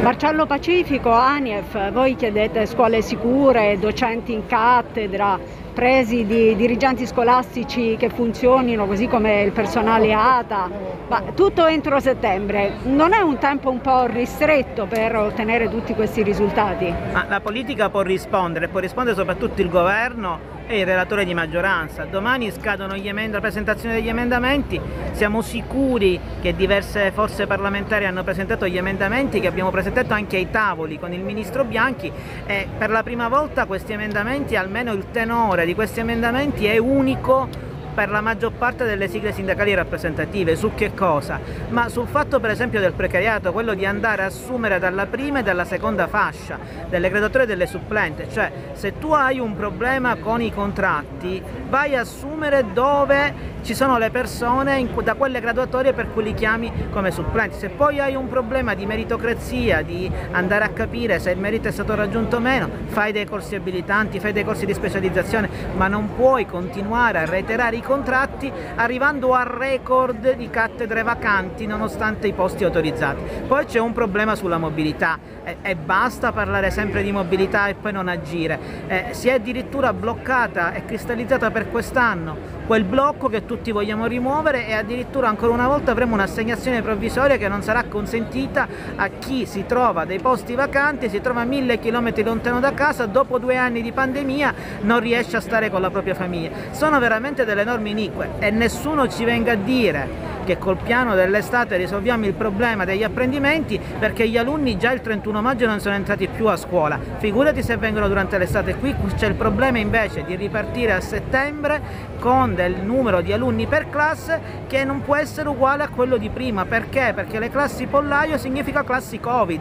Marcello Pacifico, ANIEF, voi chiedete scuole sicure, docenti in cattedra, presidi, dirigenti scolastici che funzionino così come il personale ATA, ma tutto entro settembre. Non è un tempo un po' ristretto per ottenere tutti questi risultati? Ma la politica può rispondere soprattutto il governo e il relatore di maggioranza. Domani scadono la presentazione degli emendamenti, siamo sicuri che diverse forze parlamentari hanno presentato gli emendamenti che abbiamo presentato anche ai tavoli con il ministro Bianchi, e per la prima volta questi emendamenti, almeno il tenore di questi emendamenti è unico per la maggior parte delle sigle sindacali rappresentative. Su che cosa? Ma sul fatto per esempio del precariato, quello di andare a assumere dalla prima e dalla seconda fascia, delle graduatorie e delle supplenti, cioè se tu hai un problema con i contratti vai a assumere dove ci sono le persone da quelle graduatorie per cui li chiami come supplenti. Se poi hai un problema di meritocrazia, di andare a capire se il merito è stato raggiunto o meno, fai dei corsi abilitanti, fai dei corsi di specializzazione, ma non puoi continuare a reiterare i contratti arrivando a record di cattedre vacanti nonostante i posti autorizzati. Poi c'è un problema sulla mobilità e basta parlare sempre di mobilità e poi non agire. Si è addirittura bloccata e cristallizzata per quest'anno quel blocco che tutti vogliamo rimuovere, e addirittura ancora una volta avremo un'assegnazione provvisoria che non sarà consentita a chi si trova dei posti vacanti, si trova 1000 km lontano da casa, dopo 2 anni di pandemia non riesce a stare con la propria famiglia. Sono veramente delle norme inique e nessuno ci venga a dire che col piano dell'estate risolviamo il problema degli apprendimenti, perché gli alunni già il 31 maggio non sono entrati più a scuola, figurati se vengono durante l'estate. Qui c'è il problema invece di ripartire a settembre con del numero di alunni per classe che non può essere uguale a quello di prima. Perché? Perché le classi pollaio significa classi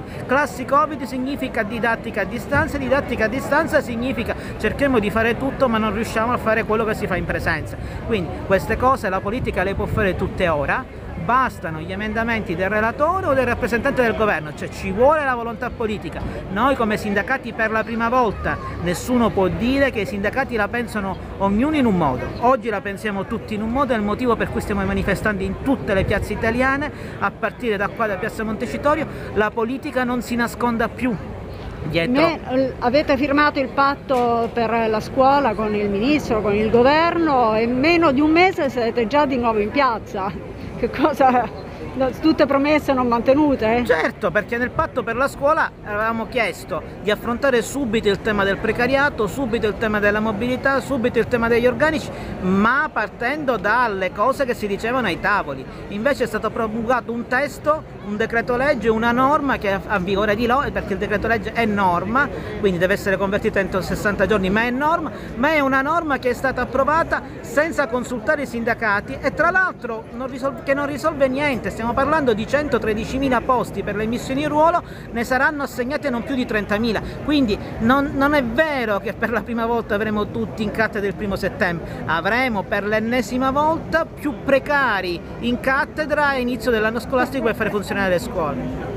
Covid significa didattica a distanza, didattica a distanza significa cerchiamo di fare tutto ma non riusciamo a fare quello che si fa in presenza. Quindi queste cose la politica le può fare tutte ora, bastano gli emendamenti del relatore o del rappresentante del governo, cioè ci vuole la volontà politica. Noi come sindacati per la prima volta, nessuno può dire che i sindacati la pensano ognuno in un modo, oggi la pensiamo tutti in un modo, è il motivo per cui stiamo manifestando in tutte le piazze italiane, a partire da qua da Piazza Montecitorio. La politica non si nasconda più dietro. Avete firmato il patto per la scuola con il ministro, con il governo, e in meno di un mese siete già di nuovo in piazza. Che cosa? Tutte promesse non mantenute? Certo, perché nel patto per la scuola avevamo chiesto di affrontare subito il tema del precariato, subito il tema della mobilità, subito il tema degli organici, ma partendo dalle cose che si dicevano ai tavoli. Invece è stato promulgato un testo, un decreto legge, una norma che ha vigore di legge, perché il decreto legge è norma, quindi deve essere convertito entro 60 giorni, ma è norma, ma è una norma che è stata approvata senza consultare i sindacati e tra l'altro che non risolve niente. Stiamo parlando di 113.000 posti per le missioni in ruolo, ne saranno assegnati non più di 30.000, quindi non è vero che per la prima volta avremo tutti in cattedra il 1° settembre, avremo per l'ennesima volta più precari in cattedra a inizio dell'anno scolastico per fare funzionare le scuole.